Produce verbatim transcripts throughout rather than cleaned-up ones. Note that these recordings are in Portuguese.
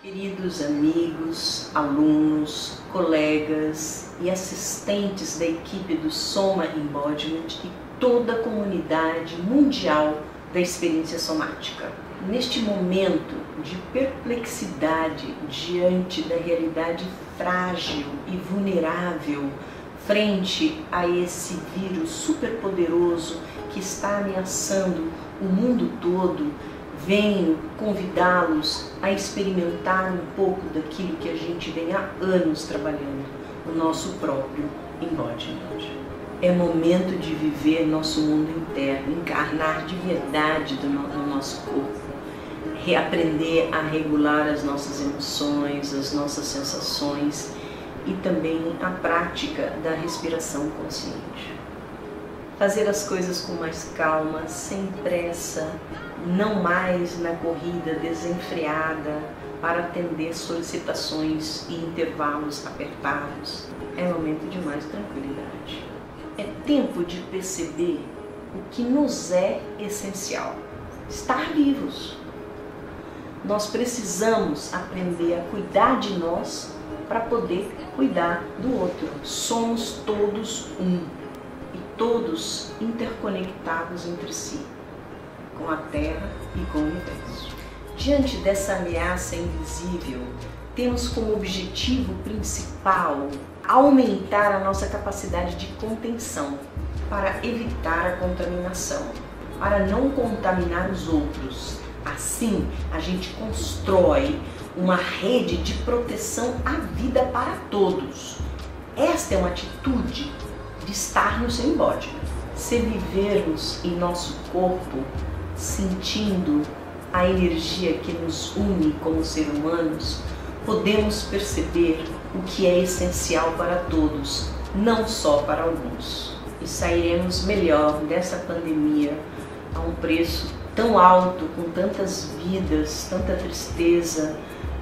Queridos amigos, alunos, colegas e assistentes da equipe do Soma Embodiment e toda a comunidade mundial da experiência somática. Neste momento de perplexidade diante da realidade frágil e vulnerável frente a esse vírus superpoderoso que está ameaçando o mundo todo, venho convidá-los a experimentar um pouco daquilo que a gente vem há anos trabalhando, o nosso próprio embodiment. É momento de viver nosso mundo interno, encarnar de verdade do no, no nosso corpo, reaprender a regular as nossas emoções, as nossas sensações e também a prática da respiração consciente. Fazer as coisas com mais calma, sem pressa, não mais na corrida desenfreada para atender solicitações e intervalos apertados. É momento de mais tranquilidade. É tempo de perceber o que nos é essencial: estar vivos. Nós precisamos aprender a cuidar de nós para poder cuidar do outro. Somos todos um e todos interconectados entre si, com a Terra e com o Universo. Diante dessa ameaça invisível, temos como objetivo principal aumentar a nossa capacidade de contenção para evitar a contaminação, para não contaminar os outros. Assim, a gente constrói uma rede de proteção à vida para todos. Esta é uma atitude de estar no seu embodiment. Se vivermos em nosso corpo, sentindo a energia que nos une como seres humanos, podemos perceber o que é essencial para todos, não só para alguns. E sairemos melhor dessa pandemia a um preço tão alto, com tantas vidas, tanta tristeza,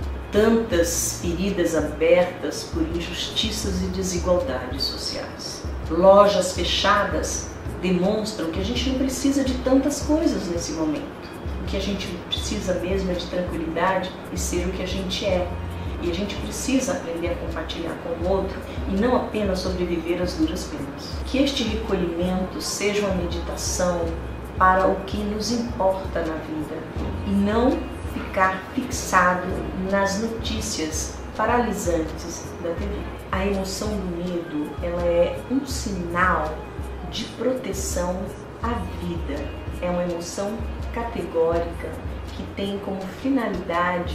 tantas feridas abertas por injustiças e desigualdades sociais. Lojas fechadas demonstram que a gente não precisa de tantas coisas nesse momento. O que a gente precisa mesmo é de tranquilidade e ser o que a gente é. E a gente precisa aprender a compartilhar com o outro e não apenas sobreviver às duras penas. Que este recolhimento seja uma meditação para o que nos importa na vida e não ficar fixado nas notícias paralisantes da T V. A emoção do medo, ela é um sinal de proteção à vida. É uma emoção categórica que tem como finalidade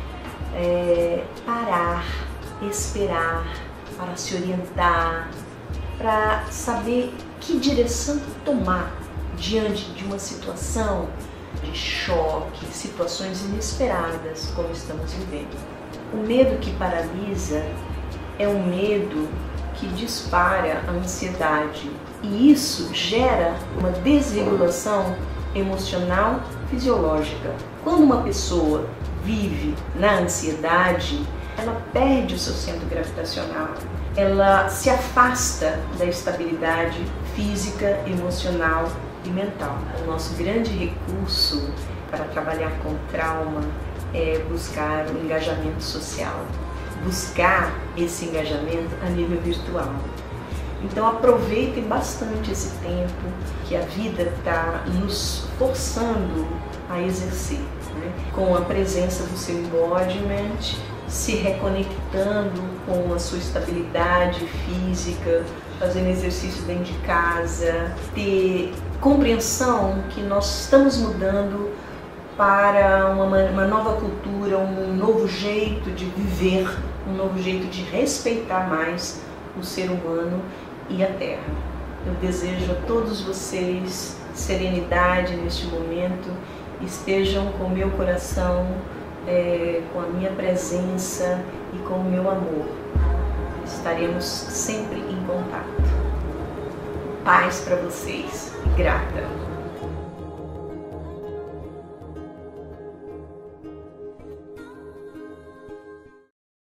é, parar, esperar, para se orientar, para saber que direção tomar diante de uma situação de choque, situações inesperadas como estamos vivendo. O medo que paralisa é um medo que dispara a ansiedade e isso gera uma desregulação emocional fisiológica. Quando uma pessoa vive na ansiedade, ela perde o seu centro gravitacional, ela se afasta da estabilidade física, emocional e mental. O nosso grande recurso para trabalhar com trauma é buscar o engajamento social, buscar esse engajamento a nível virtual. Então aproveitem bastante esse tempo que a vida está nos forçando a exercer, né? Com a presença do seu embodiment, se reconectando com a sua estabilidade física, fazendo exercício dentro de casa, ter compreensão que nós estamos mudando para uma, uma nova cultura, um novo jeito de viver, um novo jeito de respeitar mais o ser humano e a Terra. Eu desejo a todos vocês serenidade neste momento, estejam com o meu coração, é, com a minha presença e com o meu amor. Estaremos sempre em contato. Paz para vocês. Grata.